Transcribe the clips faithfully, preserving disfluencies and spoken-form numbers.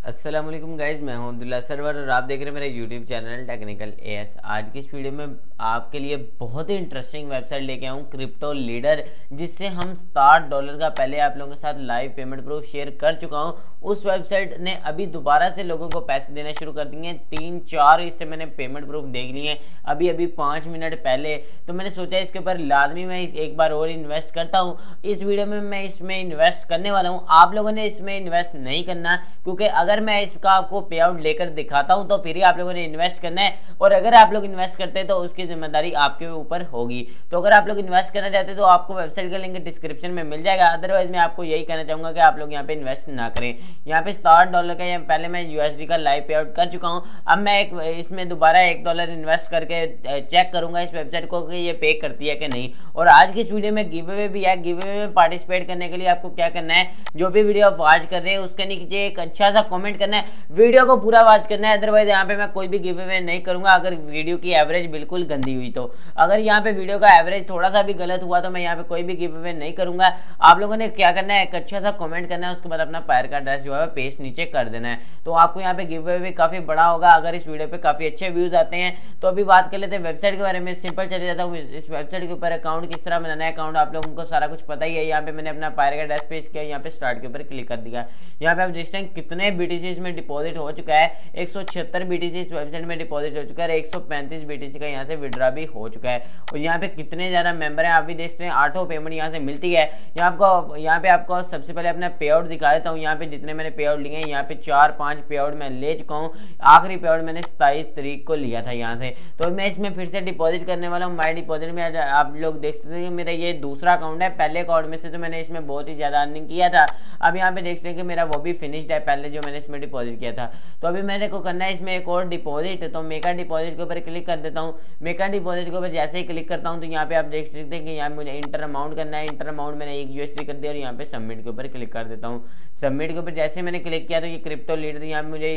अस्सलाम वालेकुम गाइज, मैं हूं अब्दुल्ला सरवर और आप देख रहे हैं मेरा यूट्यूब चैनल टेक्निकल एएस। आज की इस वीडियो में आपके लिए बहुत ही इंटरेस्टिंग वेबसाइट लेके आऊँ, क्रिप्टो लीडर, जिससे हम साठ डॉलर का पहले आप लोगों के साथ लाइव पेमेंट प्रूफ शेयर कर चुका हूं। उस वेबसाइट ने अभी दोबारा से लोगों को पैसे देना शुरू कर दिए हैं। तीन चार इससे मैंने पेमेंट प्रूफ देख लिए हैं अभी अभी पाँच मिनट पहले। तो मैंने सोचा इसके ऊपर लाजमी मैं एक बार और इन्वेस्ट करता हूँ। इस वीडियो में मैं इसमें इन्वेस्ट करने वाला हूँ। आप लोगों ने इसमें इन्वेस्ट नहीं करना, क्योंकि अगर मैं इसका आपको पे आउट लेकर दिखाता हूं तो फिर ही आप लोगों ने इन्वेस्ट करना है, और अगर आप लोग इन्वेस्ट करते हैं तो उसकी जिम्मेदारी आपके ऊपर होगी। तो अगर आप लोग इन्वेस्ट करना चाहते हैं तो आपको वेबसाइट का लिंक डिस्क्रिप्शन में मिल जाएगा। अदरवाइज मैं आपको यही कहना चाहूंगा कि आप लोग यहाँ पे इन्वेस्ट ना करें। यहाँ पे साठ डॉलर का पहले मैं यूएसडी का लाइव पे आउट कर चुका हूँ। अब मैं एक इसमें दोबारा एक डॉलर इन्वेस्ट करके चेक करूंगा इस वेबसाइट को कि ये पे करती है कि नहीं। और आज की इस वीडियो में गिव अवे भी है। गिव अवे में पार्टिसिपेट करने के लिए आपको क्या करना है, जो भी वीडियो आप वॉच कर रहे हैं उसके नीचे एक अच्छा सा कमेंट करना है, वीडियो को पूरा वॉच करना है। अदरवाइज यहाँ पे मैं कोई भी गिव अवे नहीं करूंगा अगर वीडियो की एवरेज बिल्कुल गंदी हुई तो। अगर यहाँ पे वीडियो का एवरेज थोड़ा सा भी गलत हुआ तो मैं यहाँ पे कोई भी गिव अवे नहीं करूंगा। आप लोगों ने क्या करना है, एक अच्छा सा कमेंट करना है, उसके बाद अपना पायर का एड्रेस जो है पेस्ट नीचे कर देना है। तो आपको यहाँ पे गिव अवे भी काफी बड़ा होगा अगर इस वीडियो पे काफी अच्छे व्यूज आते हैं। तो अभी बात कर लेते हैं वेबसाइट के बारे में। सिंपल चले जाता हूँ इस वेबसाइट के ऊपर। अकाउंट किस तरह बनाना है, अकाउंट आप लोगों को सारा कुछ पता ही है। यहाँ पे मैंने अपना पायर का एड्रेस पेस्ट किया, यहाँ पे स्टार्ट के ऊपर क्लिक कर दिया। यहाँ पे आप देखते हैं कितने बीटीसी इसमें डिपॉजिट हो चुका है। एक सौ छिहत्तर बीटीसी इस वेबसाइट में डिपॉजिट हो चुका है। एक सौ पैंतीस बीटीसी का यहाँ से विड्रॉ भी हो चुका है। और यहाँ पे कितने ज्यादा मेंबर हैं आप भी देखते हैं। आठों पेमेंट यहाँ से मिलती है। यहाँ आपको यहाँ पे आपको सबसे पहले अपना पे आउट दिखा देता हूँ। यहाँ पे जितने मैंने पे आउट लिए हैं, यहाँ पे चार पांच पे आउट मैं ले चुका हूँ। आखिरी पे आउट मैंने सताईस तारीख को लिया था यहाँ से। तो मैं इसमें फिर से डिपॉजिट करने वाला हूँ। माई डिपॉजिट में आप लोग देख सकते हैं कि मेरा ये दूसरा अकाउंट है। पहले अकाउंट में से तो मैंने इसमें बहुत ही ज्यादा अर्निंग किया था। अब यहाँ पे देखते हैं कि मेरा वो भी फिनिश्ड है, पहले जो मैंने इसमें डिपॉजिट किया था। तो अभी मेरे को करना है इसमें एक और डिपॉजिट। तो मेका डिपॉजिट के ऊपर क्लिक कर देता हूँ। मेका डिपॉजिट के ऊपर जैसे ही क्लिक करता हूँ तो यहाँ पे आप देख सकते हैं कि यहाँ मुझे इंटर अमाउंट करना है। इंटर अमाउंट मैंने एक यूएसडी कर दिया और यहाँ पे सबमिट के ऊपर क्लिक कर देता हूँ। सबमिट के ऊपर जैसे मैंने क्लिक किया तो ये क्रिप्टो लीडर यहाँ मुझे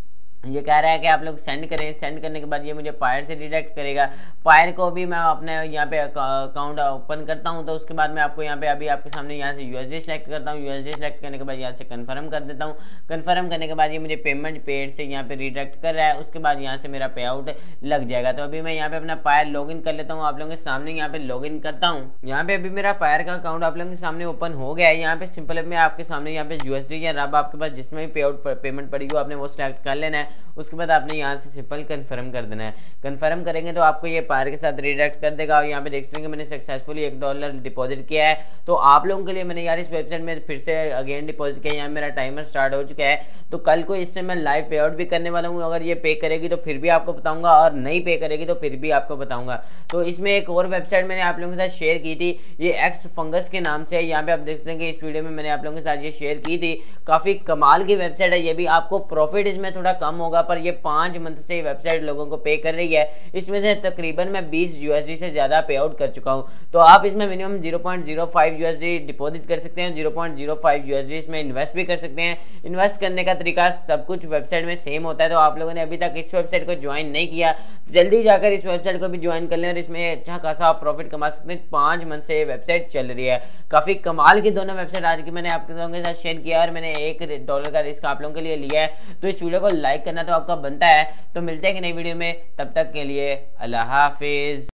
ये कह रहा है कि आप लोग सेंड करें। सेंड करने के बाद ये मुझे पायर से डिडक्ट करेगा। पायर को भी मैं अपने यहाँ पे अकाउंट ओपन करता हूँ। तो उसके बाद मैं आपको यहाँ पे अभी आपके सामने यहाँ से यूएसडी सेलेक्ट करता हूँ। यूएसडी सेलेक्ट करने के बाद यहाँ से कंफर्म कर देता हूँ। कंफर्म करने के बाद ये मुझे पेमेंट पेड से यहाँ पे रिडक्ट कर रहा है। उसके बाद यहाँ से मेरा पे आउट लग जाएगा। तो अभी मैं यहाँ पे अपना पायर लॉग इन कर लेता हूँ। आप लोगों के सामने यहाँ पे लॉग इन करता हूँ। यहाँ पे अभी मेरा पायर का अकाउंट आप लोगों के सामने ओपन हो गया है। यहाँ पे सिंपल मैं आपके सामने यहाँ पे यूएसडी या रब आपके पास जिसमें भी पे आउट पेमेंट पड़ी हो आपने वो सिलेक्ट कर लेना है। उसके बाद आपने यहाँ से सिंपल कंफर्म कर देना है। कंफर्म करेंगे तो आपको ये पायर के साथ रिडक्ट कर देगा। और यहाँ पे देख सकते हैं कि मैंने सक्सेसफुली एक डॉलर डिपॉजिट किया है। तो आप लोगों के लिए मैंने यार इस वेबसाइट में फिर से अगेन डिपॉजिट किया। यहाँ मेरा टाइमर स्टार्ट हो चुका है। तो कल को इससे मैं लाइव पे आउट भी करने वाला हूँ। अगर ये पे करेगी तो फिर भी आपको बताऊंगा, और नहीं पे करेगी तो फिर भी आपको बताऊंगा। तो इसमें एक और वेबसाइट मैंने आप लोगों के साथ शेयर की थी, ये एक्स फंगस के नाम से है। यहाँ पे आप देख सकते हैं कि इस वीडियो में मैंने आप लोगों के साथ ये शेयर की थी। काफी कमाल की वेबसाइट है ये भी। आपको प्रॉफिट इसमें थोड़ा कम होगा, पर ये पांच मंथ से वेबसाइट लोगों को पे कर रही है। इसमें से तकरीबन मैं बीस यूएसडी से ज्यादा पे आउट कर चुका हूं। तो आप इसमें minimum zero point zero five USD deposit कर सकते हैं। Zero point zero five USD इसमें इन्वेस्ट भी कर सकते हैं। इन्वेस्ट करने का तरीका सब कुछ वेबसाइट में सेम होता है। तो आप लोगों ने अभी तक इस वेबसाइट को ज्वाइन नहीं किया तो जल्दी जाकर इस वेबसाइट को भी ज्वाइन कर लें और इसमें अच्छा खासा आप प्रॉफिट कमा सकते हैं। पांच मंथ से वेबसाइट चल रही है। काफी कमाल की दोनों वेबसाइट आज की मैंने आप लोगों के साथ शेयर किया और मैंने एक डॉलर का रिस्क आप लोगों के लिए लिया है। तो इस वीडियो को लाइक करना तो आपका बनता है। तो मिलते हैं कि नई वीडियो में, तब तक के लिए अल्लाह हाफिज।